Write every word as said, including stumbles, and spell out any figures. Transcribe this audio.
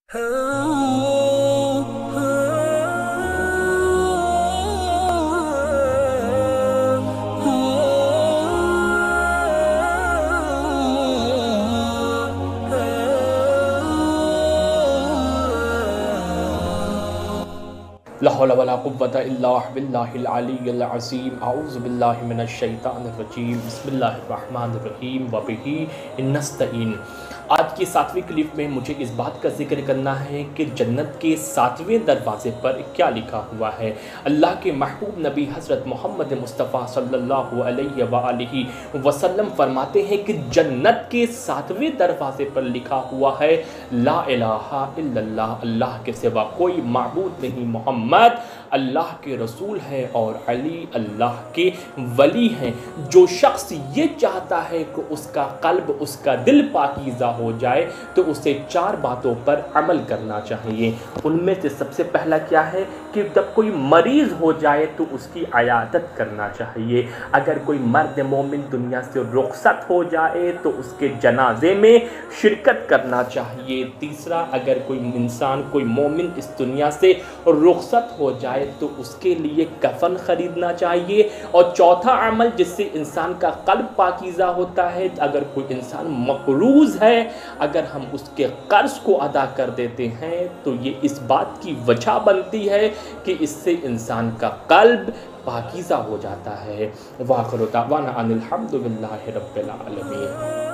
لا حول ولا قوة الا باللہ العلی العظیم اعوذ باللہ من الشیطان الرجیم بسم اللہ الرحمن الرحیم وبہ نستعین۔ آج کی ساتویں کلپ میں مجھے اس بات کا ذکر کرنا ہے کہ جنت کے ساتویں دروازے پر کیا لکھا ہوا ہے۔ اللہ کے محبوب نبی حضرت محمد مصطفیٰ صلی اللہ علیہ وآلہ وسلم فرماتے ہیں کہ جنت کے ساتویں دروازے پر لکھا ہوا ہے لا الہ الا اللہ، اللہ کے سوا کوئی معبود نہیں، محمد اللہ کے رسول ہے اور علی اللہ کے ولی ہیں۔ جو شخص یہ چاہتا ہے کہ اس کا قلب، اس کا دل پاکیزہ ہو جائے تو اسے چار باتوں پر عمل کرنا چاہیے۔ ان میں سے سب سے پہلا کیا ہے کہ جب کوئی مریض ہو جائے تو اس کی عیادت کرنا چاہیے۔ اگر کوئی مرد مومن دنیا سے رخصت ہو جائے تو اس کے جنازے میں شرکت کرنا چاہیے۔ تیسرا، اگر کوئی انسان، کوئی مومن اس دنیا سے رخصت ہو جائے تو اس کے لیے کفن خریدنا چاہیے۔ اور چوتھا عمل جس سے انسان کا قلب پاکیزہ ہوتا ہے، اگر کوئی انسان مقروض ہے، اگر ہم اس کے قرض کو ادا کر دیتے ہیں تو یہ اس بات کی وجہ بنتی ہے کہ اس سے انسان کا قلب پاکیزہ ہو جاتا ہے۔ وآخر دعوانا ان الحمد للہ رب العالمین۔